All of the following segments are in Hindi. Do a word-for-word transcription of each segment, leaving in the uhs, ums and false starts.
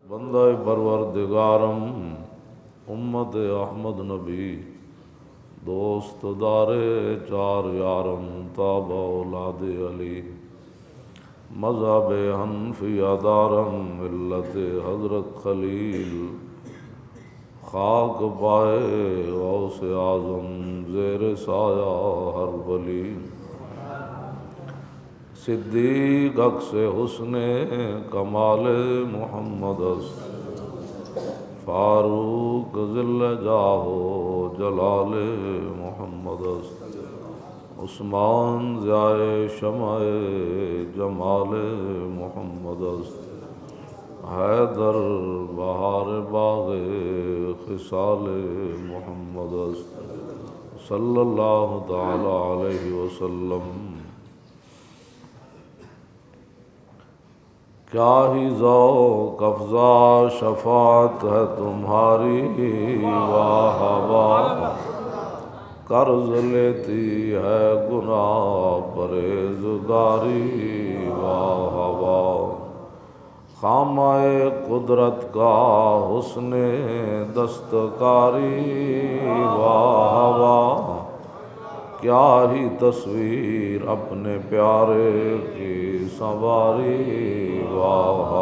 बंदा परवरदिगारम उम्मत अहमद नबी दोस्त दारे चार यारम ताब औलाद अली मज़हब हनफिया दारम मिल्लत हज़रत खलील खाक पाए गौसे आज़म ज़ेर साया हर वली सिद्दीक़ अक्स हुस्ने कमाल मोहम्मद फारूक ज़िल जाहो जलाल मोहम्मद उस्मान ज़ाए शमाए जमाल मोहम्मद हैदर बहार बाग़े खिसाल मोहम्मद सल्लल्लाहु तआला अलैहि वसल्लम। क्या ही ज़ौक़ अफ़ज़ा शफ़ाअत है तुम्हारी वाह वाह कर्ज़ लेती है गुनाह परहेज़गारी वाह वाह खामाए कुदरत का हुस्ने दस्तकारी वाह वाह क्या ही तस्वीर अपने प्यारे की संवारी वाह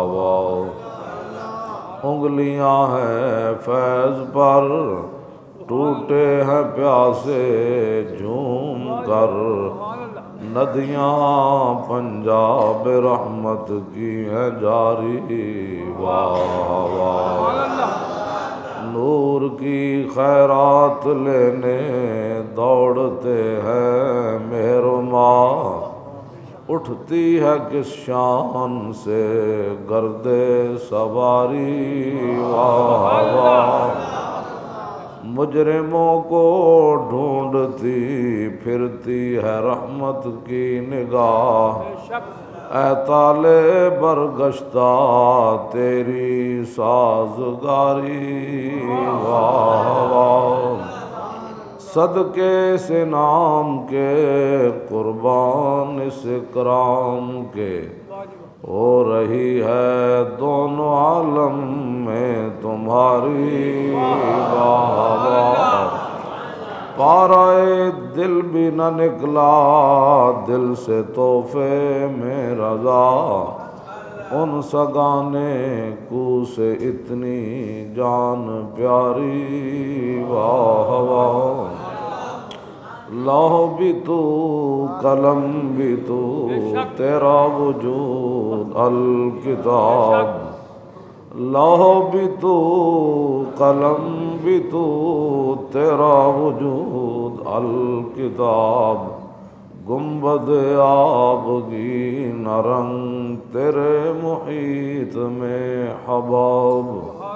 वाह उंगलियां हैं फैज़ पर टूटे हैं प्यासे झूम कर नदियाँ पंजाब रहमत की हैं जारी वाह वाह नूर की खैरात लेने दौड़ते हैं मेहरमा उठती है किस शान से गर्दे सवारी वाह वाह मुजरिमों को ढूंढती फिरती है रहमत की निगाह ऐ ताले बरगश्ता तेरी साज़गारी वाह वाह सदके से नाम के कुर्बान इस इकराम के हो रही है दोनों आलम में तुम्हारी वाह वाह पाराए दिल भी न निकला दिल से तोहफे में रज़ा उन सगाने को से इतनी जान प्यारी वाह वाह लौह भी तू कलम भी तू तेरा वजूद अल किताब लौह भी तू कलम भी तू तेरा वजूद अल किताब गुंबद आबगी नरंग तेरे मुहीत में हबाब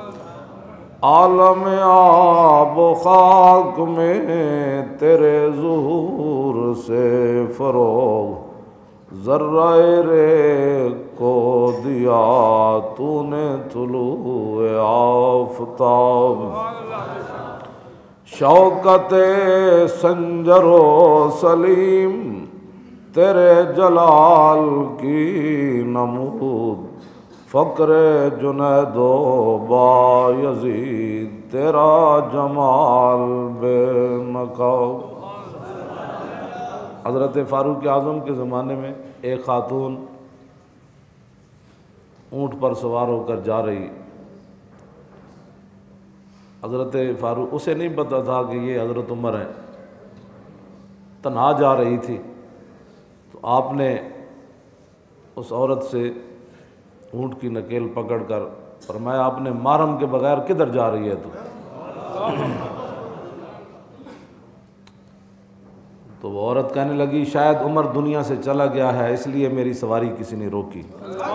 आलम आब खाक में तेरे ज़ुहूर से फ़रोग़ ज़र्राए रे को दिया तूने तुलूए आफ़ताब शौकते संजरो सलीम तेरे जलाल की नमूद फ़क्रे जुनैदो बायज़ीद तेरा जमाल बेनकाब। हज़रत फ़ारूक आज़म के ज़माने में एक खातून ऊँट पर सवार होकर जा रही। हज़रत फ़ारूक उसे नहीं पता था कि ये हज़रत उमर हैं, तन्हा जा रही थी। तो आपने उस औरत से ऊँट की नकेल पकड़कर फरमाया आपने मारम के बगैर किधर जा रही है तू? तो वो औरत कहने लगी शायद उमर दुनिया से चला गया है इसलिए मेरी सवारी किसी ने रोकी।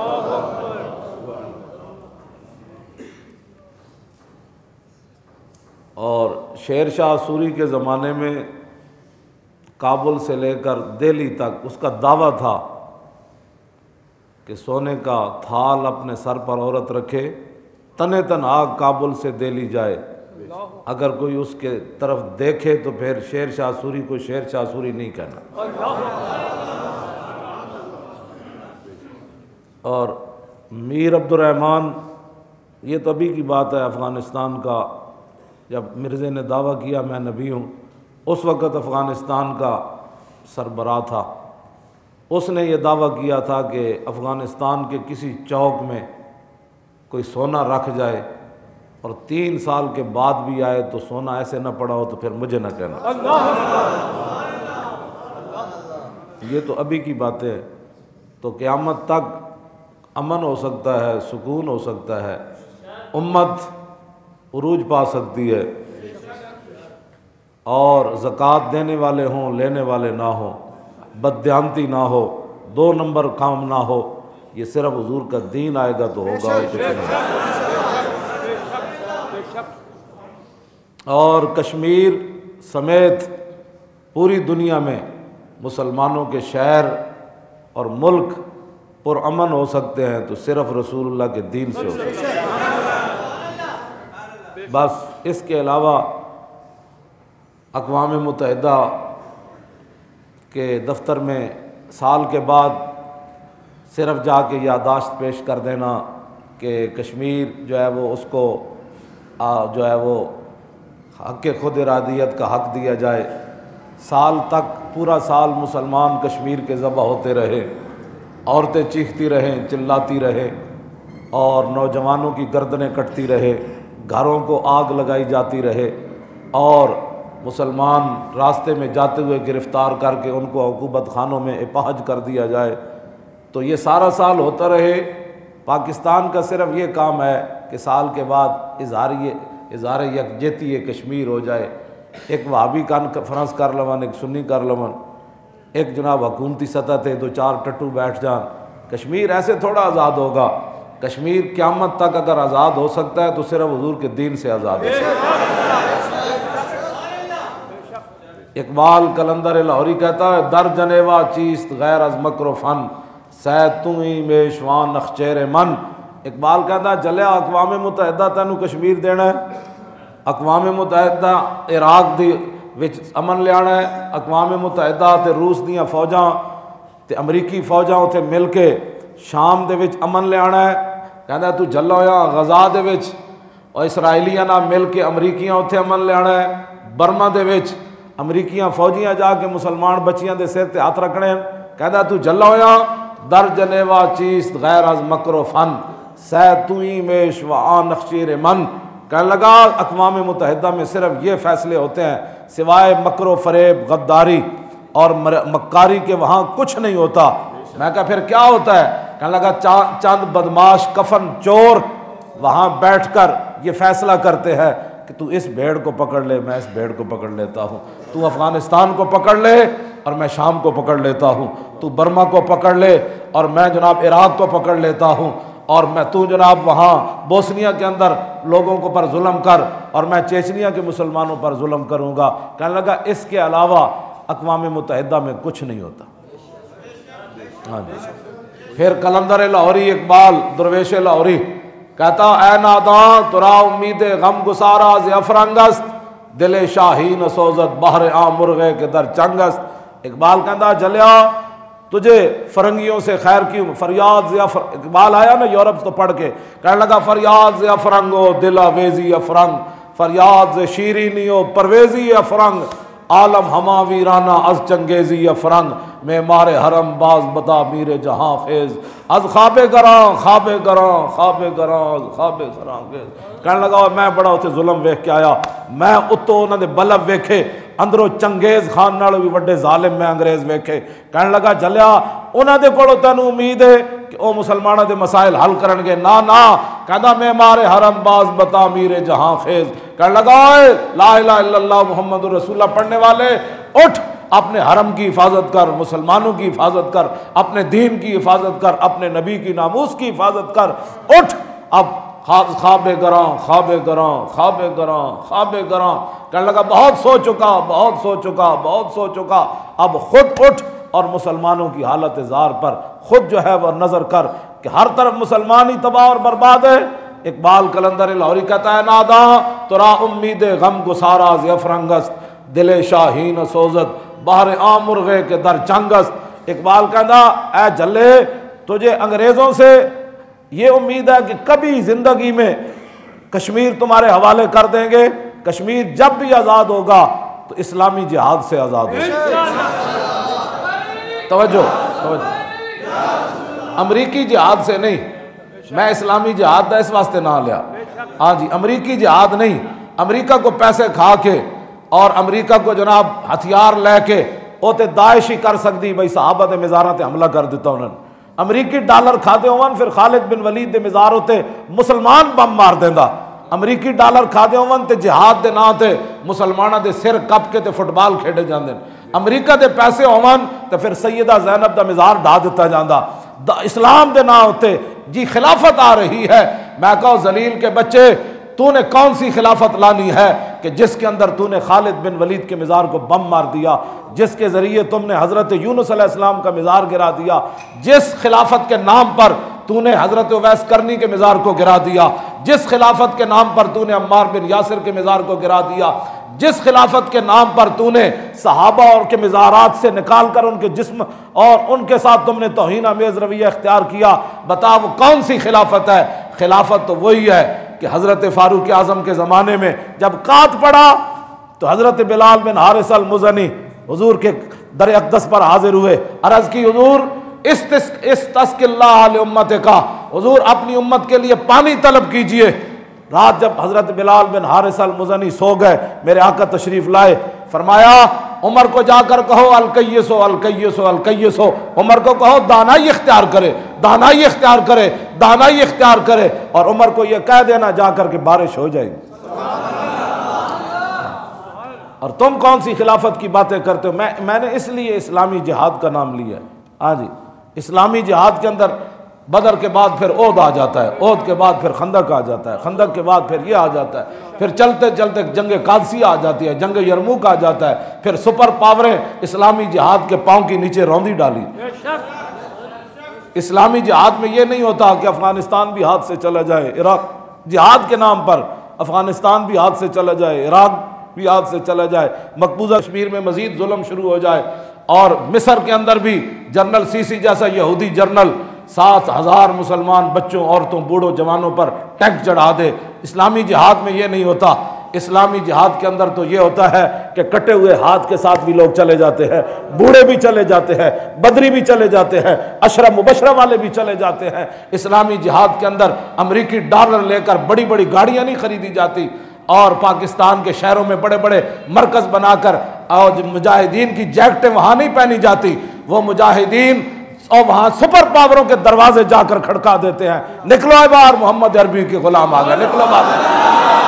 और शेर शाह सूरी के ज़माने में काबुल से लेकर दिल्ली तक उसका दावा था कि सोने का थाल अपने सर पर औरत रखे, तने तन आग काबुल से दिल्ली जाए, अगर कोई उसके तरफ देखे तो फिर शेर शाह सूरी को शेर शाह सूरी नहीं कहना। और मीर अब्दुर्रहमान ये तो अभी की बात है अफ़गानिस्तान का, जब मिर्ज़े ने दावा किया मैं नबी हूँ, उस वक़्त अफ़गानिस्तान का सरबराह था, उसने ये दावा किया था कि अफ़गानिस्तान के किसी चौक में कोई सोना रख जाए और तीन साल के बाद भी आए तो सोना ऐसे न पड़ा हो तो फिर मुझे न कहना। ये तो अभी की बातें हैं। तो क़यामत तक अमन हो सकता है, सुकून हो सकता है, उम्मत उरूज पा सकती है, और ज़कात देने वाले हों लेने वाले ना हों, बददियानती ना हो, दो नंबर काम ना हो, ये सिर्फ हुजूर का दीन आएगा तो होगा और कुछ नहीं। और कश्मीर समेत पूरी दुनिया में मुसलमानों के शहर और मुल्क पुरअमन हो सकते हैं तो सिर्फ रसूलुल्लाह के दीन से हो सकते हैं। बस इसके अलावा अक़वाम मुत्तहिदा के दफ्तर में साल के बाद सिर्फ जाके यादाश्त पेश कर देना कि कश्मीर जो है वो उसको आ, जो है वो हक़ खुद इरादियत का हक़ दिया जाए, साल तक पूरा साल मुसलमान कश्मीर के ज़बह होते रहे, औरतें चीखती रहें, चिल्लाती रहें और नौजवानों की गर्दनें कटती रहे, घरों को आग लगाई जाती रहे और मुसलमान रास्ते में जाते हुए गिरफ़्तार करके उनको हुकूमत खानों में इपाहज कर दिया जाए, तो ये सारा साल होता रहे। पाकिस्तान का सिर्फ ये काम है कि साल के बाद इजहार इजहार यकजहती कश्मीर हो जाए, एक वहाबी कॉन्फ्रेंस कर लवन, एक सुन्नी कर लवन, एक जनाब हुकूमती सतह थे दो चार टट्टू बैठ जान, कश्मीर ऐसे थोड़ा आज़ाद होगा। कश्मीर क़यामत तक अगर आज़ाद हो सकता है तो सिर्फ हुजूर के दीन से आज़ाद हो सकता है। इकबाल कलंदर लाहौरी कहता है, दर जनेवा चीस्त गैर अज मकर फ़न सैद तू ही मेशवान नख्चेर मन। इकबाल कहता है, जलिया अक़वाम मुत्तहिदा तैनू कश्मीर देना है, अक़वाम मुत्तहिदा इराक दी विच अमन लियाना है, अक़वाम मुत्तहिदा ते रूस दियां फौजां ते अमरीकी फौजां उत्थे मिल के शाम दे विच अमन लियाना है। कहता तू जल्ला होया गज़ा दे विच और इसराइलियां नाल मिल के अमरीकियां उत्थे अमन लियाना है, बर्मा दे विच अमरीकियां फौजियां जाके मुसलमान बच्चियां दे सिर ते हथ रखने। कहता तू जल्ला होया दर जनेवा चीस्त गैर अज मकर फ़न सैद तू ही मेश व आन नख्शीर मन। कहने लगा अक़वाम मुत्तहिदा में सिर्फ ये फ़ैसले होते हैं, सिवाय मकर फ़रेब गद्दारी और मक्कारी के वहाँ कुछ नहीं होता। मैं कहा फिर क्या होता है? कहने लगा चंद बदमाश कफन चोर वहाँ बैठ कर ये फ़ैसला करते हैं कि तू इस भेड़ को पकड़ ले, मैं इस भेड़ को पकड़ लेता हूँ, तू अफ़गानिस्तान को पकड़ ले और मैं शाम को पकड़ लेता हूँ, तू बर्मा को पकड़ ले और मैं जनाब इराक़ को पकड़ लेता हूँ, और मैं तू जनाब वहाँ बोस्निया के अंदर लोगों को पर जुल्म कर और मैं चेचनिया के मुसलमानों पर जुल्म करूँगा। कहने लगा इसके अलावा अक़वाम मुत्तहिदा में कुछ नहीं होता। हाँ जी। फिर कलंदर लाहौरी इकबाल दरवेश लाहौरी कहता, ए नादा तुरा उम्मीद गम गुसारा ज़फ़रंगस्त दिल शाहीन सोजत बहर आ मुर्गे के दर चंगस्त। इकबाल कहता जलिया तुझे फरंगियों से खैर की फरियाद ज़फ़र। इकबाल आया ना यूरोप तो पढ़ के, कहने लगा फरियाद ज़फ़रंगो दिल अवेज़ी अफरंग, फरियाद शीरीनियो परवेज़ी अफरंग, आलम हमा वीराना अज चंगेज़ी अफरंग, मैं मारे हरम बाज बता मीरे जहाँ फेज़ अज ख्वाबे गरां ख्वाबे गरां ख्वाबे गरां ख्वाबे गरां। कहने लगा मैं बड़ा उत्थे जुल्म वेख के आया, मैं उत्तों उन्होंने बलब वेखे, अंदरों चंगेज़ खान नालों भी वड्डे जालिम मैं अंग्रेज़ वेखे। कहने लगा जलिया उन्होंने कोलों तैनूं उम्मीद है कि वह मुसलमानों के मसाइल हल करनगे, ना ना। कहता मैं मारे हरम बाज बता मीरे जहाँ खेज। कहने लगा ला इलाहा इल्लल्लाह मुहम्मदुर रसूलुल्लाह पढ़ने वाले उठ, अपने हरम की हिफाजत कर, मुसलमानों की हिफाजत कर, अपने दीन की हिफाजत कर, अपने नबी की नामूस की हिफाजत कर, उठ अब ख्वाबे गरां ख्वाबे गरां ख्वाबे गरां ख्वाबे गरां। कहने लगा बहुत सो चुका बहुत सो चुका बहुत सो चुका, अब खुद उठ और मुसलमानों की हालत ज़ार पर खुद जो है वह नज़र कर कि हर तरफ मुसलमान ही तबाह और बर्बाद है। इकबाल कलंदर लाहौरी कहता है नादा तुरा उम्मीद गम गुसारा ज़फ़रंगस्त दिल शाहीन सोजत बाहर आ मुर्गे के दर चंगस्त। इकबाल कहता ऐ जल्ले तुझे अंग्रेज़ों से ये उम्मीद है कि कभी ज़िंदगी में कश्मीर तुम्हारे हवाले कर देंगे। कश्मीर जब भी आज़ाद होगा तो इस्लामी जिहाद से आज़ाद होगा। तवज्जो तवज्जो, अमरीकी जिहाद से नहीं। मैं इस्लामी जिहाद का इस वास्ते ना लिया। हाँ जी, अमरीकी जिहाद नहीं। अमरीका को पैसे खा के और अमरीका को जनाब हथियार लेके वो तो दाइश ही कर सकती भाई, सहाबा दे मिज़ारां ते हमला कर दिता उन्होंने। अमरीकी डॉलर खाते होवन फिर खालिद बिन वलीद दे मिज़ार होते मुसलमान बम मार देंदा। अमरीकी डॉलर खाते होवन ते जिहाद दे नां ते मुसलमाना दे सिर कप के ते फुटबॉल खेडे जाते हैं। अमरीका दे पैसे होवन तो फिर सैयदा ज़ैनब दा मिज़ार ढा दिता जाता। इस्लाम दे नां होते जी खिलाफत आ रही है। मैं कहूँ जलील के बच्चे, तूने कौन सी खिलाफत लानी है कि जिसके अंदर तूने खालिद बिन वलीद के मिज़ार को बम मार दिया, जिसके ज़रिए तुमने हज़रत यूनुस अलैहिस्सलाम का मिज़ार गिरा दिया, जिस खिलाफत के नाम पर तूने हज़रत उवैस करनी के मिज़ार को गिरा दिया, जिस खिलाफत के नाम पर तूने अम्मार बिन यासिर के मिज़ार को गिरा दिया, जिस खिलाफत के नाम पर तूने सहाबा और के मिज़ारात से निकाल कर उनके जिस्म और उनके साथ तुमने तौहीन आमेज़ रवैया इख्तियार किया, बता वो कौन सी खिलाफत है? खिलाफत तो वही है कि हज़रत फ़ारूक आज़म के ज़माने में जब कात पड़ा तो हज़रत बिलाल बिन हारिस अल मुज़नी हुजूर के दर अक़दस पर हाजिर हुए। अर्ज़ की हुजूर इस इस तस्किल्लाह अल उम्मत का, हुजूर अपनी उम्मत के लिए पानी तलब कीजिए। रात जब हज़रत बिलाल बिन हारिस अल मुज़नी सो गए, मेरे आका तशरीफ़ लाए, फरमाया उमर को जाकर कहो अलकय्यसो अलकय्यसो अलकय्यसो, उमर को कहो दानाई इख्तियार करे, दानाई इख्तियार करे, दानाई इख्तियार करे, और उमर को यह कह देना जाकर के बारिश हो जाएगी। और तुम कौन सी खिलाफत की बातें करते हो? मैं मैंने इसलिए इस्लामी जिहाद का नाम लिया है। हाँ जी, इस्लामी जिहाद के अंदर बदर के बाद फिर ओहद आ जाता है, ओहद के बाद फिर खंदक आ जाता है, खंदक के बाद फिर ये आ जाता है, फिर चलते चलते जंग कादसिया आ जाती है, जंग यरमुक आ जाता है, फिर सुपर पावरें इस्लामी जिहाद के पाँव के नीचे रौंदी डाली। इस्लामी जिहाद में ये नहीं होता कि अफगानिस्तान भी हाथ से चला जाए, इराक जिहाद के नाम पर अफगानिस्तान भी हाथ से चला जाए, इराक भी हाथ से चला जाए, मकबूजा कश्मीर में मजीद जुल्म शुरू हो जाए, और मिस्र के अंदर भी जनरल सीसी जैसा यहूदी जनरल सात हजार मुसलमान बच्चों, औरतों, बूढ़ों, जवानों पर टैंक चढ़ा दे। इस्लामी जिहाद में ये नहीं होता। इस्लामी जिहाद के अंदर तो ये होता है कि कटे हुए हाथ के साथ भी लोग चले जाते हैं, बूढ़े भी चले जाते हैं, बदरी भी चले जाते हैं, अशरा मुबशरा वाले भी चले जाते हैं। इस्लामी जिहाद के अंदर अमरीकी डॉलर लेकर बड़ी बड़ी गाड़ियाँ नहीं खरीदी जाती, और पाकिस्तान के शहरों में बड़े बड़े मरकज़ बनाकर और मुजाहिदीन की जैकेटें वहाँ नहीं पहनी जाती। वो मुजाहिदीन और वहाँ सुपर पावरों के दरवाजे जाकर खड़का देते हैं, निकलो बाहर, मोहम्मद अरबी के गुलाम आ गए, निकलो बाहर।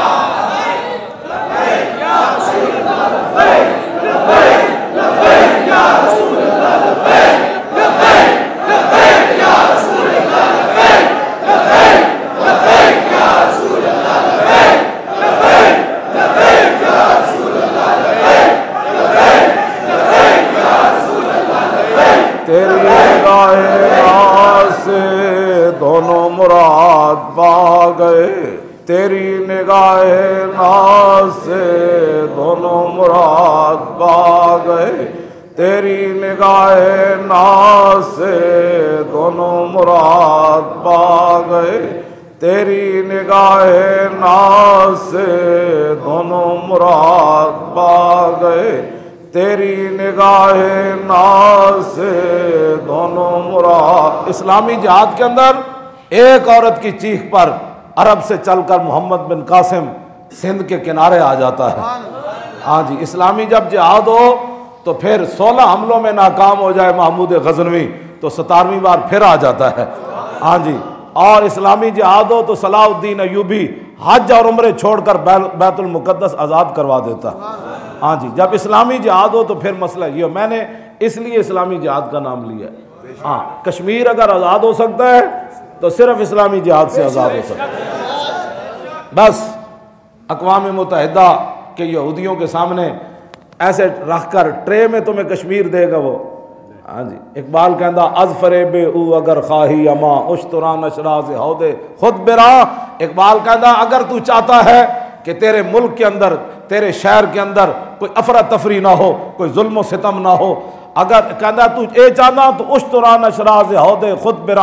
तेरी निगाहे नाज़ से दोनों मुराद पा गए, तेरी निगाहे नाज़ से दोनों मुराद पा गए, तेरी निगाहे नाज़ से दोनों मुराद पा गए, तेरी निगाहे नाज़ से दोनों मुराद पा गए, तेरी निगाहे नाज़ से दोनों मुराद। इस्लामी जिहाद के अंदर एक औरत की चीख पर अरब से चलकर मोहम्मद बिन कासिम सिंध के किनारे आ जाता है। हाँ जी, इस्लामी जब जिहाद हो तो फिर सोलह हमलों में नाकाम हो जाए महमूद गजनवी तो सतारवीं बार फिर आ जाता है। हाँ जी, और इस्लामी जिहाद हो तो सलाहुद्दीन अयूबी हज और उम्रे छोड़कर बैतुल मुकद्दस आज़ाद करवा देता। हाँ जी, जब इस्लामी जिहाद हो तो फिर मसला ये हो। मैंने इसलिए इस्लामी जिहाद का नाम लिया। हाँ, कश्मीर अगर आज़ाद हो सकता है तो सिर्फ इस्लामी जिहाद से आज़ाद हो सकता है। बस अक़वाम मुत्तहिदा के यहूदियों के सामने ऐसे रख कर ट्रे में तुम्हें कश्मीर देगा वो। हाँ जी, इकबाल कहता अज फरेबे ऊ अगर खाही अमा उश्तरा नशराज हौदे खुद बिरा। इकबाल कहता अगर तू चाहता है कि तेरे मुल्क के अंदर, तेरे शहर के अंदर कोई अफरा तफरी ना हो, कोई जुल्म सितम ना हो, अगर कहता तू ए चाहना तो उश्तरा नशराज हौदे खुद बिरा,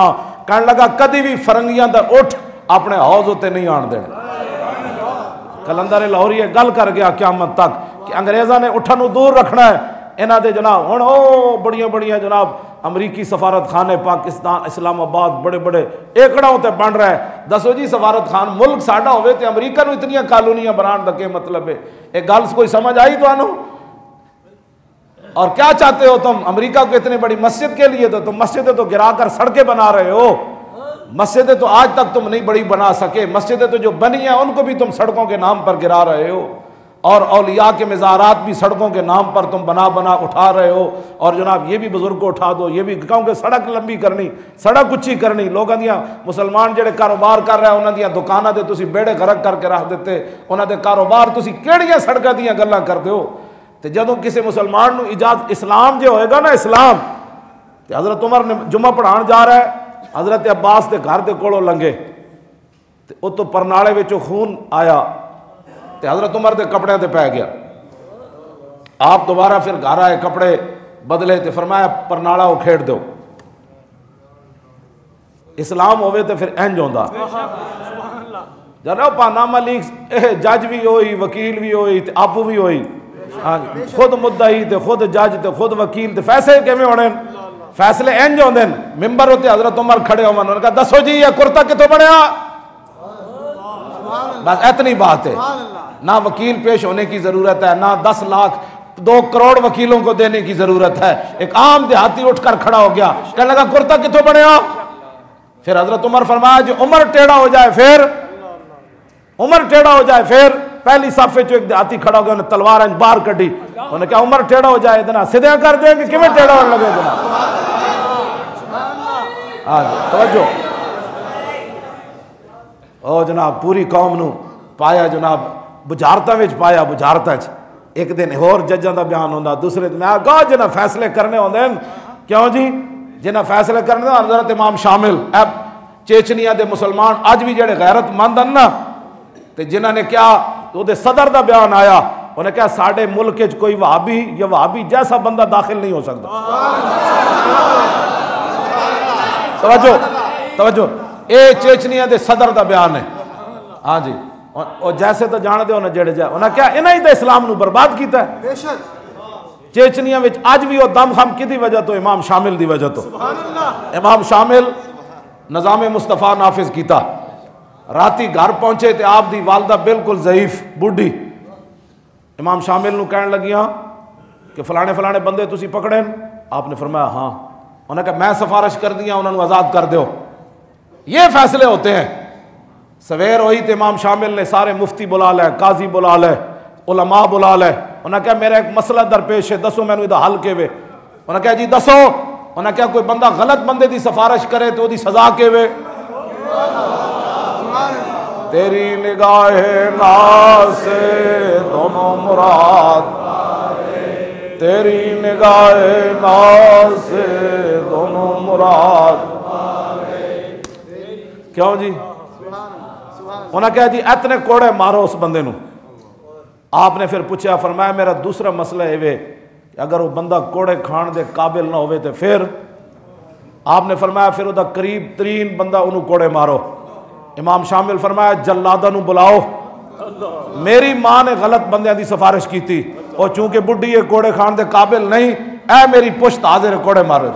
कह लगा कदी भी फरंगियां दा उठ अपने हौज उत्ते नहीं आन देना। कलंदर लाहौरी गल कर गया क्यामत तक कि अंग्रेज़ों ने उठन नूं दूर रखना है इन्हां दे जनाब। हुण ओ बड़ियां बड़ियां जनाब अमरीकी सफारत खाने पाकिस्तान इस्लामाबाद बड़े बड़े एकड़ों ते बन रहा है। दसो जी सफारत खान मुल्क साडा होवे ते अमरीका नूं इतनियां कॉलोनियां बनाने दा क्या मतलब है? एक गल कोई समझ आई तुहानूं? और क्या चाहते हो तुम? अमेरिका को इतनी बड़ी मस्जिद के लिए तो तुम मस्जिदें तो गिरा कर सड़कें बना रहे हो। मस्जिदें तो आज तक तुम नहीं बड़ी बना सके। मस्जिदें तो जो बनी हैं उनको भी तुम सड़कों के नाम पर गिरा रहे हो, और औलिया के मज़ारात भी सड़कों के नाम पर तुम बना बना उठा रहे हो। और जनाब ये भी बुजुर्ग को उठा दो, ये भी क्योंकि सड़क लंबी करनी, सड़क उच्ची करनी। लोगों दियां मुसलमान जेड़े कारोबार कर रहे हैं उन्होंने दियां दुकानां दे तुसी बेड़े गरक करके रख देते, उन्होंने कारोबार तुसी केड़ियां सड़कों दियां गल्लां करदे हो। तो जदों किसी मुसलमान को इजाजत इस्लाम जो होएगा ना इस्लाम, तो हज़रत उमर ने जुम्मा पढ़ाने जा रहा है, हज़रत अब्बास के घर के कोलों लंघे तो उतो परनाले विचों खून आया तो हज़रत उमर के कपड़े ते पै गया। आप दोबारा फिर घर आए, कपड़े बदले तो फरमाया परनाला उखेड़ दो। इस्लाम होवे तो फिर इंज होंदा। जरा पानामा लीक जज भी होई, वकील भी होई, आपू भी होई, हाँ खुद मुद्दई तो खुद जज तो खुद वकील, तो फैसले किवें होने? फैसले इंज होंदे न। मिंबर उत्ते हज़रत उमर खड़े होवन, उन्होंने कहा दसो जी ये कुर्ता कितों बनया? बस इतनी बात है। ना वकील पेश होने की जरूरत है, ना दस लाख दो करोड़ वकीलों को देने की जरूरत है। एक आम देहाती उठकर खड़ा हो गया, कहने लगा कुर्ता कितों बनया? फिर हज़रत उमर फरमाया जो उमर टेढ़ा हो जाए फिर उमर टेढ़ा हो जाए फिर पहली साफे चो एक देहाती खड़ा हो गया, उन्हें तलवार बाहर कड़ी, उन्हें क्या उमर टेढ़ा हो जाए इतना सीधा कर देंगे, किवें टेढ़ा होने लगे इतना? हाँ तवज्जो। ओ जनाब पूरी कौम नूं पाया जनाब बुझारतां विच पाया, बुझारतां च एक दिन होर जजां दा बयान होंदा, दूसरे दिन मैं कहा जिन्हें फैसले करने होंदे न, क्यों जी जिन्हें फैसले करने हज़रत इमाम शामिल अब चेचनिया दे मुसलमान अज भी जेड़े गैरतमंद हैं ना, तो जिन्होंने क्या उहदे सदर का बयान आया, उन्हें क्या साडे मुल्क च कोई वहाबी या वहाबी जैसा बंदा दाखिल नहीं हो सकता। तवज्जो तवज्जो, ये चेचनिया दे सदर का बयान है। हाँ जी, और जैसे तो जानते हो ना जेड़े जा उन्हें क्या इन्हां ही तो इस्लाम नू बर्बाद किया है। चेचनिया में अज भी वो दम खम कि वजह तो इमाम शामिल की वजह तो इमाम शामिल निज़ाम मुस्तफा नाफिज किया। राती घर पहुंचे तो आप दी वालदा बिल्कुल ज़ईफ बूढ़ी इमाम शामिल नू कहन लगियां कि फलाने फलाने बंदे तुसी पकड़े न? आपने फरमाया हाँ। उन्हें कहा मैं सिफारिश कर दिया, उन्होंने आज़ाद कर दो। ये फैसले होते हैं। सवेर हुई तो इमाम शामिल ने सारे मुफ्ती बुला ले, काजी बुला ले, उलमा बुला ले। उन्हें क्या मेरा एक मसला दरपेश है, दसो मैनू इहदा हल केवे? उन्हें क्या जी दसो? उन्हें क्या कोई बंदा गलत बंदे की सिफारिश करे तो उसकी सजा केवे? तेरी निगाहे नाज़ से दोनों मुराद, तेरी निगाहे नाज़ से दोनों मुराद। क्यों जी? उन्हें क्या जी इतने कोड़े मारो उस बंदे नू। आपने फिर पूछा, फरमाया मेरा दूसरा मसला है वे अगर वो बंदा कोड़े खाण दे काबिल ना होवे तो फिर? आपने फरमाया फिर उदा करीब तरीन बंदा उन्हों कोड़े मारो। इमाम शामिल फरमाया जल्लादा नू बुलाओ, मेरी मां ने गलत बंदे की सिफारिश की थी और चूंकि बुढ़ी है कोड़े खाण दे काबिल नहीं, ऐ मेरी पुश्त हाजिर कोड़े मारे।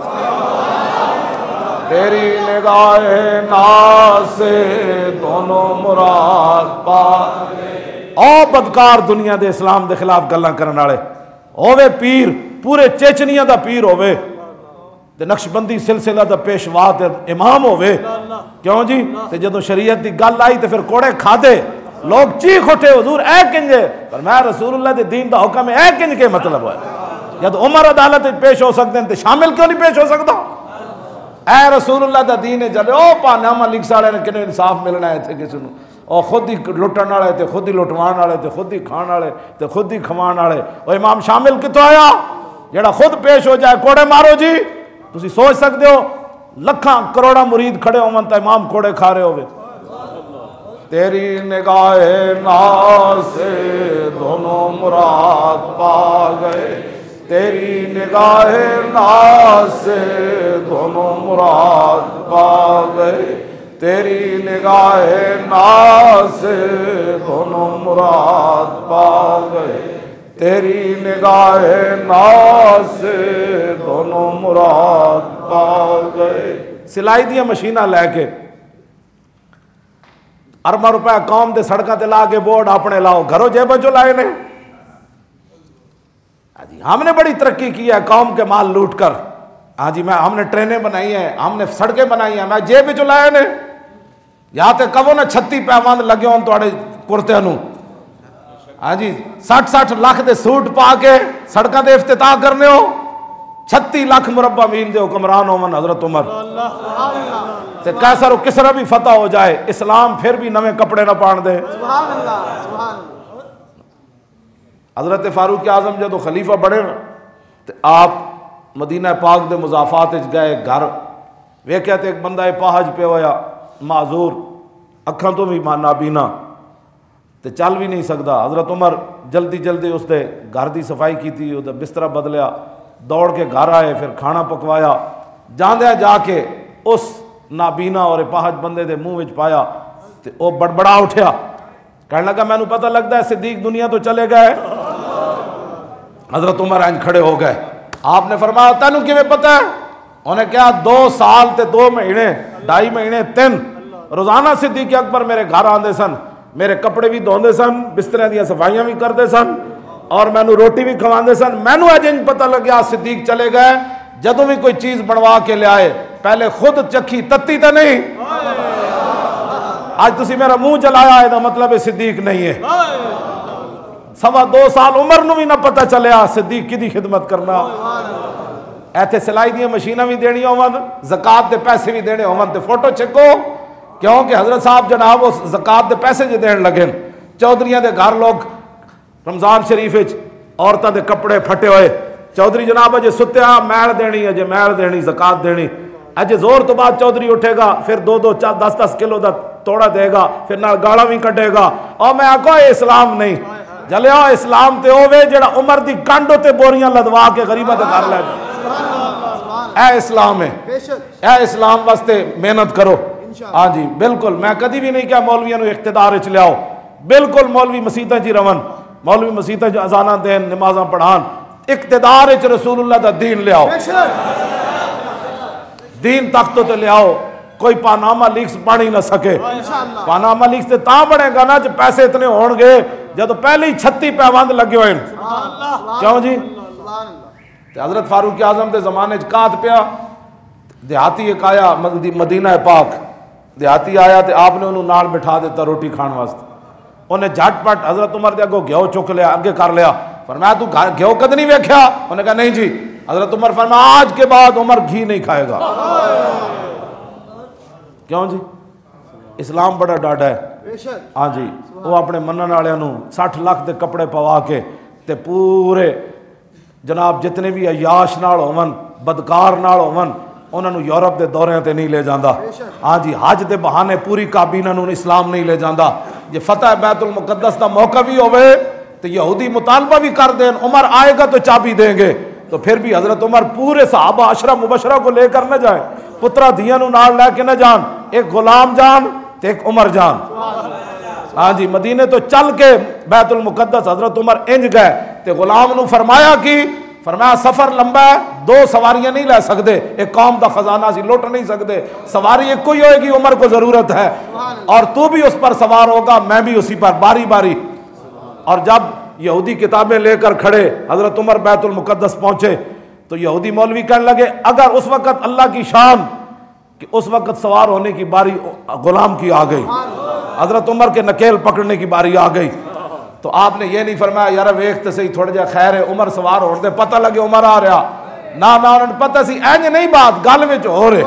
तेरी निगाहे नाज़ से दोनों मुराद पा। ओ बदकार दुनिया दे इस्लाम के खिलाफ गल्लां करन वाले होवे पीर, पूरे चेचनिया का पीर होवे ते नक्शबंदी सिलसिला का पेशवा ते इमाम होवे। क्यों जी? ते जदों शरीयत की गल आई तो फिर कोड़े खादे लोग चीख उठे, हुजूर ऐ किंजे? पर मैं रसूलुल्लाह दे दीन दा हुक्म है, ऐ किंज के मतलब है? जब उमर अदालत पेश हो सकते हैं तो शामिल क्यों नहीं पेश हो सकता? ऐ रसूलुल्लाह दा दीन है। जब ओ पानामा लीक साले ने किने इंसाफ मिलना है इत्थे किसी नूं? और खुद ही लुटन वाले तो खुद ही लुटवाण वाले तो खुद ही खाण वाले तो खुद ही खवाण वाले। और इमाम शामिल कितों आया जेड़ा खुद पेश हो जाए कोड़े मारो जी? तुसी सोच सकते हो लखा करोड़ा मुरीद खड़े होवन तो इमाम कोड़े खा रहे होवे। तेरी निगाहे नाज़ से दोनों मुराद पा गए, तेरी निगाहे नाज़ से दोनों मुराद पा गए, तेरी निगाहे नाज़ से दोनों मुराद पा गए, तेरी निगाहे नाज़ से दोनों मुराद पा गए। सिलाई दियां मशीना लैके अरबा रुपया कौम के सड़कों से ला के बोर्ड अपने लाओ, घरों जेबों चो लाए ने। हमने बड़ी तरक्की की है कौम के माल लूट कर। हाँ जी, मैं हमने ट्रेनें बनाई हैं, हमने सड़कें बनाई हैं, मैं जेब चो लाए ने। या तो कहो ना छत्ती पैबंद लगे हो थोड़े कुर्ते नू। हाँ जी, सठ सठ लाख के सूट पा के सड़कों के इफ्तिताह करने हो। छत्ती लाख मुरब्बा मील के हुक्मरान होवन हजरत उमर, ते कैसर किसरा भी फतह हो जाए, इस्लाम फिर भी नवे कपड़े ना पान दे। हजरत फारूक आजम जो खलीफा बने ना, तो आप मदीना पाक के मुजाफात गए, घर वेख्या तो एक बंदा पाहज पे होया, माजूर, अखा तो भी नाबीना, तो चल भी नहीं सकता। हजरत उमर जल्दी जल्दी उसके घर की सफाई की, उसका बिस्तरा बदलिया, दौड़ के घर आए, फिर खाना पकवाया, जांदे जाके उस नाबीना और पाहज बंदे के मुँह में पाया, तो वह बड़बड़ा उठा, कहने लगा मैनू पता लगता है सिद्दीक दुनिया तो चले गए। हजरत उमर इंज खड़े हो गए। आपने फरमाया तेनू किवें पता है? उन्हें कहा दो साल ते दो महीने ढाई महीने तीन रोजाना सिद्दीक अकबर मेरे घर आते सन, मेरे कपड़े भी धोते सन, बिस्तरे दी सफाइयां भी करते सन और मैनू रोटी भी खवाते सन। मैनू अज इंज पता लग्या सिद्दीक चले गए, जदों भी कोई चीज बनवा के लियाए पहले खुद चखी, तत्ती तो नहीं। आज तुसी मेरा मुंह जलाया है, मतलब सिद्दीक नहीं है। सवा दो साल उमर नू भी ना पता चलिया सिद्दीक की खिदमत करना। ऐसे सिलाई दी मशीना भी देनी होवन, ज़कात के पैसे भी देने होवन, तो फोटो छिको, क्योंकि हजरत साहब जनाब उस ज़कात के पैसे जो देने लगे। चौधरियों के घर लोग रमजान शरीफ औरतों के कपड़े फटे हुए, चौधरी जनाब अजे सुत्या मैल देनी, अजे मैल देनी, ज़कात देनी। अजे जोर तो बाद चौधरी उठेगा, फिर दो दो चार दस दस किलो का तोड़ा देगा, फिर नाल गाला भी कटेगा। और मैं आखो इस्लाम नहीं जलिया, इस्लाम तो होवे जेड़ा उमर दी कांडो ते बोरियां लदवा के गरीबा ते घर लै जाए। ए इस्लाम है, ए इस्लाम वास्ते मेहनत करो। हाँ जी बिल्कुल, मैं कभी भी नहीं क्या मौलवियों को इख्तिदार च लियाओ। बिल्कुल मौलवी मसीता च रवन, मौलवी मसीता च अजाना देन, नमाजा पढ़ान, इख्तिदार च रसूलुल्लाह दा दीन लियाओ, दीन तक तो लियाओ। कोई पानामा लीक्स बन ही ना सके। पानामा लीक्स तो ता बनेगा ना जो पैसे इतने होंगे जब पहले ही छत्ती पैबंद लगे हुए। क्यों जी? हजरत फारूक आजम के जमाने कात पिया, देहाती एक आया मदीना पाक, देहाती आया तो आपने उन्होंने नाल बिठा दिता रोटी खाने वास्ते। उन्हें झटपट हजरत उमर के अगों घ्यो चुक लिया, अगे कर लिया। फरमाया तू घ्यो कद नहीं वेख्या? उन्हें कहा नहीं जी। हजरत उमर फरमाया आज के बाद उमर घी नहीं खाएगा। क्यों जी? इस्लाम बड़ा डाढ़ा है। हाँ जी, वो अपने मनन वालों साठ लाख के कपड़े पवा के ते पूरे जनाब जितने भी अयाश नाल होवन, बदकार नाल होवन, उन्होंने यूरोप के दौरियां ते नहीं ले जाता। हाँ जी, हज के बहाने पूरी काबीना नूं इस्लाम नहीं ले जाता। जे फतह बैतुल मुकद्दस का मौका भी होवे तो यहूदी मुतालबा भी कर दें उमर आएगा तो चाबी देंगे, तो फिर भी हजरत उमर पूरे सहाबा अशरा मुबशरा को लेकर न जाए, पुत्रा धिया नाल लैके न जान, एक गुलाम जान तो एक उमर जान। हाँ जी, मदीने तो चल के बैतुल मुकद्दस हजरत उमर इंज गए तो गुलाम नूं फरमाया कि फरमाया सफर लंबा है, दो सवारियां नहीं लै सकते, एक कौम का खजाना सी लुट नहीं सकते, सवारी एक ही होएगी, उमर को जरूरत है और तू भी उस पर सवार होगा, मैं भी उसी पर, बारी बारी। और जब यहूदी किताबें लेकर खड़े हजरत उमर बैतुल मुकद्दस पहुंचे तो यहूदी मौलवी कहने लगे अगर उस वक्त अल्लाह की शान कि उस वक्त सवार होने की बारी गुलाम की आ गई, हजरत उमर के नकेल पकड़ने की बारी आ गई, तो आपने ये नहीं फरमाया यार वेख तो सही थोड़ा जा खैर है उमर सवार हो दे, पता लगे उमर आ रहा ना ना, उन्होंने पता सी इंज नहीं बात गल में हो रहे।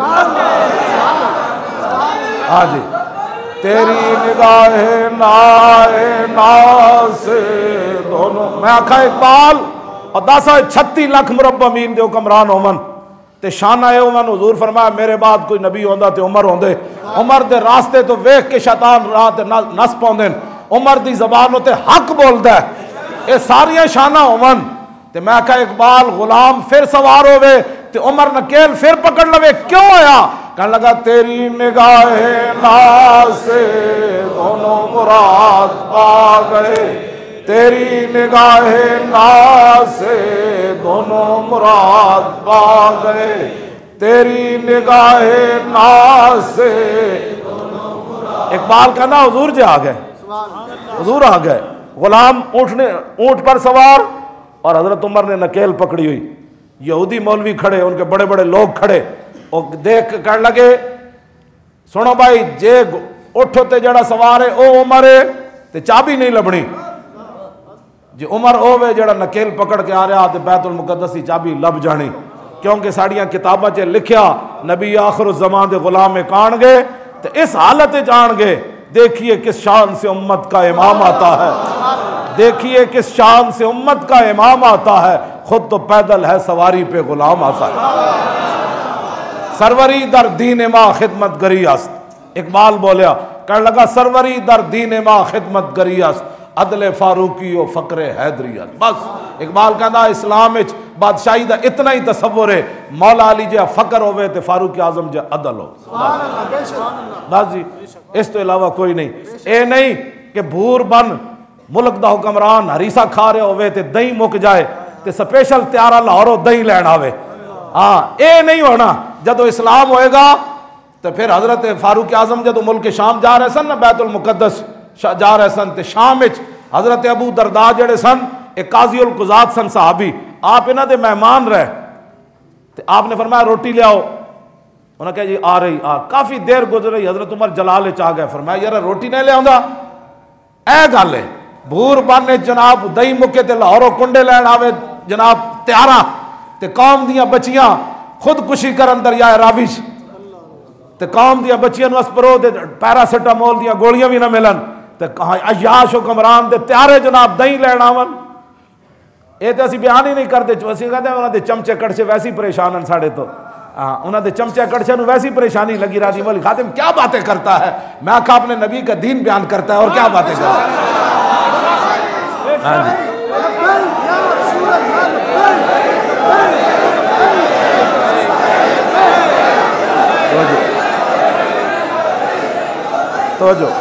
हाँ जी, तेरी निगाहे नाए नास दोनों, मैं आखा इकबाल और दस छत्ती लाख मुरब्बा मील दे हुक्मरान होवन ते शाना है उन्होंने हुजूर फरमाया मेरे बाद कोई नबी होंदा ते उमर होंदे, उमर दे रास्ते तो वेख के शैतान रात नस पाउंदे, उमर दी जबान उते हक बोलदा है। ये सारियां शाना होवन ते मैं कहा इकबाल गुलाम फिर सवार होवे ते उमर नकेल फिर पकड़ लवे, क्यों आया? कहने लगा तेरी निगाहे नाज से दोनों मुराद पा गए, तेरी निगाहे नाज से दोनों मुराद पा गए, तेरी निगाहे नाज से। इकबाल का ना हुजूर जी आ गए, हुजूर आ गए, गुलाम ऊँटने ऊँट पर सवार और हजरत उमर ने नकेल पकड़ी हुई। यहूदी मौलवी खड़े, उनके बड़े बड़े लोग खड़े और देख के कहने लगे सुनो भाई जे उठो ते जड़ा सवार है ओ उमर है ते चाबी नहीं लभनी, जे उमर होवे जड़ा नकेल पकड़ के आ रहा तो बैतुल मुकद्दस की चाबी लभ जानी, क्योंकि साड़ियां किताबों च लिखिया नबी आखिर ज़मान दे गुलाम कान गए तो इस हालत जान गए। देखिए किस शान से उम्मत का इमाम आता है, देखिए किस शान से उम्मत का इमाम आता है, खुद तो पैदल है सवारी पे गुलाम आता है। सरवरी दर दीन माँ खिदमत गरियास्त, इकबाल बोलिया कहने लगा सरवरी दर दीन माँ खिदमत गरियास्त, अदले फारूकी ओ फकरे हैदरिया। बस इकबाल कहना इस्लाम बादशाही का इतना ही तसव्वुर है, मौला अली जो फकर होवे ते फारूक आजम जो अदल हो, बस जी इस तो इलावा कोई नहीं। ये नहीं कि भूर बन मुल्क का हुक्मरान हरीसा खा रहे होवे ते दही मुक जाए ते स्पेशल त्यारा लाहौरों दही लैन आवे, हाँ ये नहीं होना। जदों इस्लाम होएगा तो फिर हजरत फारूक आजम जदों मुल्क शाम जा रहे सन ना बैतुल मुकद्दस जा रहे सन, शाम हजरत अबू दरदा जड़े सन एक काजी उल कुजात सन साहबी, आप इन्हों के मेहमान रहे तो आपने फरमाया रोटी ले आओ, उन्हें कहा जी आ रही आ, काफ़ी देर गुजर रही, हजरत उमर जलाल च आ गए, फरमाया यार रोटी नहीं लिया ए गल है। भूर बन जनाब दही मुके ते लाहौरों कुंडे लैन आवे जनाब त्यारा ते कौम दियां बच्चियां खुदकुशी करन दरियाए राविश ते कौम दियां बच्चियां नूं अस्परो ते पैरासिटामोल दियां गोलियां भी ना मिलन ते कहा अयाश हुक्मरान दे त्यारे जनाब दही लैन आवन। ये तो असीं बयान ही नहीं करते, असीं कहते हैं उन्होंने चमचे कड़छे वैसे ही परेशान हैं साढ़े तो, हाँ उन्होंने चमचे कड़छे नूं वैसी परेशानी लगी राजी मौली खातिम क्या बातें करता है, मैं आखा अपने नबी का दीन बयान करता है और क्या बातें करता है। हाँ जी तो जो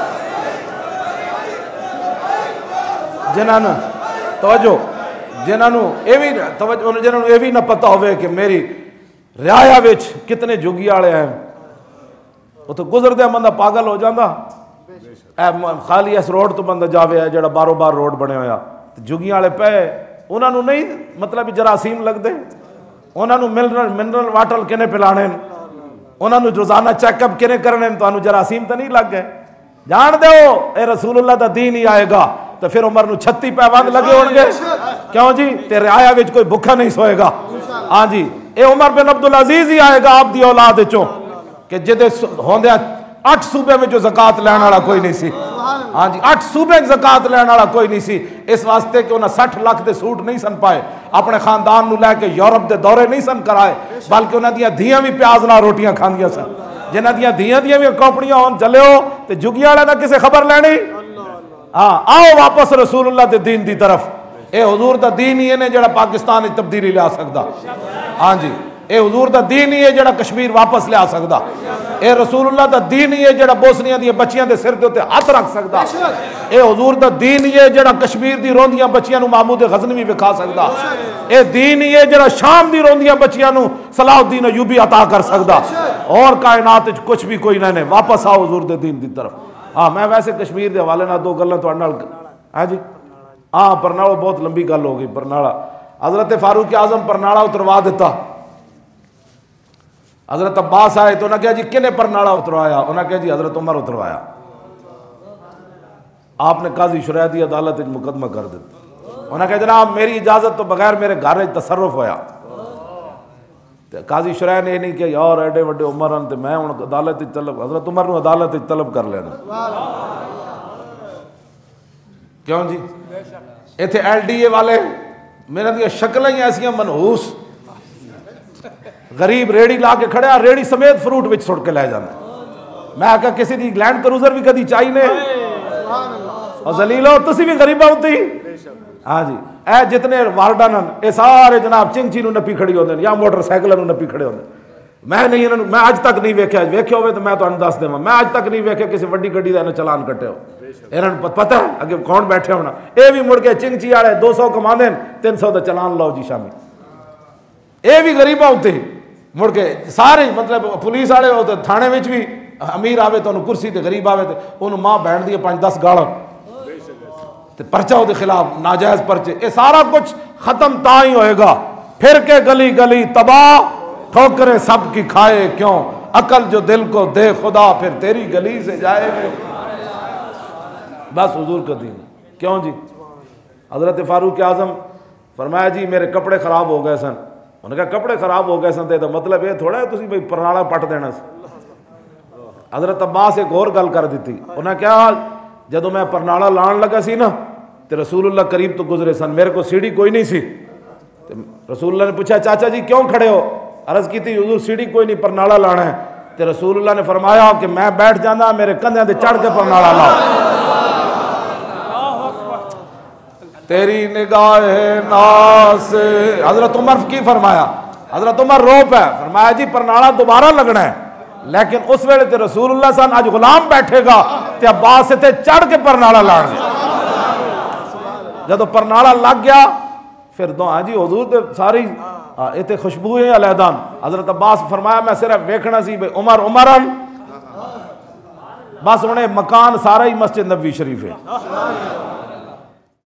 जिन्होंने तो जो जिन्होंने ये भी तवज्जो जिन्होंने ये भी ना पता होवे कि मेरी रियाया विच कितने जुगी वाले हैं, वो तो गुजरदे बंदा पागल हो जाता। खाली इस रोड तो बंदा जावे है जरा बारों बार रोड बने होया जुगियां वाले पे उन्होंने नहीं मतलब जरासीम लगते, उन्होंने मिनरल मिनरल वाटर किने पिलाने, उन्होंने रोजाना चैकअप किने करने, तो जरासीम तो नहीं लग गए। जान दो ए रसूलुल्लाह दा दीन ही आएगा तो फिर उमर नूं छत्ती पैबंद लगे होंगे, क्यों जी तेरे आया विच कोई भुखा नहीं सोएगा। हाँ जी ये उमर बिन अब्दुल अजीज ही आएगा आप दी औलाद चो कि जिदे होंदे अठ सूबे में जो ज़कात लैण वाला कोई नहीं सी। हाँ जी अठ सूबे ज़कात लैण वाला कोई नहीं सी, इस वास्ते कि उन्हें सठ लाख के सूट नहीं सन पाए, अपने खानदान नूं लैके यूरोप के दौरे नहीं सन कराए, बल्कि उन्हां दियां धीआं भी प्याज नाल रोटियां खांदियां सन। जिन्हां दियां धीआं दियां भी कौपड़ियां होन चले हो तो जुगियां वाले ना किसे खबर लैनी। हाँ आओ वापस रसूलुल्लाह दे दीन दी तरफ, ये हुजूर दा दीन ही है जिहड़ा पाकिस्तान में तब्दीली लिया सकदा। हाँ जी ये हुजूर दा दीन ही है जिहड़ा कश्मीर वापस लिया सकदा, ये रसूलुल्लाह दा दीन ही है जिहड़ा बोसनिया दी बच्चियां दे सिर दे उत्ते हथ रख सकदा, ये हुजूर दा दीन ही है जिहड़ा कश्मीर दी रोंदियां बच्चियां नूं महमूद गज़नवी विखा सकदा, ये दीन ही है जिहड़ा शाम दी रोंदियां बच्चियां नूं सलाहुद्दीन अयूबी अता कर सकदा। और कायनात विच कुछ भी कोई नहीं, वापस आओ हुजूर दे दीन दी तरफ। हाँ मैं वैसे कश्मीर के हवाले नाल दो गल्लां तुहाडे नाल है जी। हाँ बरनाला बहुत लंबी गल हो गई, बरनाला हजरत फारूक आजम बरनाला उतरवा दिता। हजरत अब्बास आए तो उन्हें कहा जी किने बरनाला उतरवाया, उन्हें कहा जी हजरत उमर उतरवाया। आपने काजी शुरैह दी अदालत में मुकदमा कर दिता, उन्हें कहा जनाब मेरी इजाजत तो बगैर मेरे घर में तसर्रुफ होया। काजी शुरैह ने नहीं किया यार एडे वड्डे उमर हैं तो मैं हूँ अदालत तलब, हजरत उमर नूं अदालत तलब कर लेना। क्यों जी इत्थे एल डी ए वाले मेरे दी शक्लां ही ऐसियां मनहूस, गरीब रेड़ी ला के खड़ा रेड़ी समेत फ्रूट विच सुट के लै जाता। मैं आख्या किसी दी लैंड क्रूजर भी कदी चाहिए ने और जलीलो तुसी भी गरीबा उत्ते हाँ जी, ए जितने वार्डन ये सारे जनाब चिंची नप्पी खड़ी होते हैं या मोटरसाइकिलों नप्पी खड़े होते। मैं नहीं इन्होंने मैं अज तक नहीं वेख्या, वेख्या हो तो मैं तो दस देव, मैं अज तक नहीं वेख्या किसी वड्डी गड्डी का इन्हें चलान कटे हो। इन्होंने पता है अगे कौन बैठे होना, ये भी मुड़ के चिंची वाले दो सौ कमा दें, तीन सौ का चलान लाओ जी शामी। ये भी गरीबा उत्ते मुड़ के सारे मतलब पुलिस वाले होते थाने में भी अमीर आवे तो कुर्सी ते गरीब आवे तो उन्होंने माँ बहन दी पांच दस गाल ते परचा उसके खिलाफ नाजायज परचे। ये सारा कुछ खत्म ता ही होएगा, फिर के गली गली तबाह ठोकरे सबकी खाए क्यों, अकल जो दिल को दे खुदा फिर तेरी गली से जाएगी। बस हुजूर का दीन क्यों जी। हजरत फारूक आजम फरमाया जी मेरे कपड़े खराब हो गए सन। उन्होंने कहा कपड़े खराब हो गए सन तो मतलब ये थोड़ा है तुम भाई परनाला पट देना। हजरत अब्बास एक और गल कर दी, उन्हें कहा जदों मैं परनाला लान लगा सी ना तो रसूलुल्लाह करीब तो गुजरे सन, मेरे को सीढ़ी कोई नहीं सी। तो रसूलुल्लाह ने पूछा चाचा जी क्यों खड़े हो, अर्ज की थी हुजूर सीढ़ी कोई नहीं परनाला लाना है। तो रसूलुल्लाह ने फरमाया कि मैं बैठ जाना मेरे कंधे ते चढ़ के परनाला लाओ। तेरी निगाह नास हजरत उमर की फरमाया, हजरत उमर रोप है फरमाया जी परनाला दोबारा लगना है, लेकिन उस वेले ते रसूलुल्लाह सन आज गुलाम बैठेगा ते अब्बास से चढ़ के परनाला लाण। जदों परनाला लग गया फिर दो हाँ जी हुजूर ते सारी इतने खुशबू है अलैदान। हजरत अब्बास फरमाया मैं सिर्फ वेखना सी भाई उमर उमरन, बस उन्हें मकान सारा ही मस्जिद नबी शरीफ है।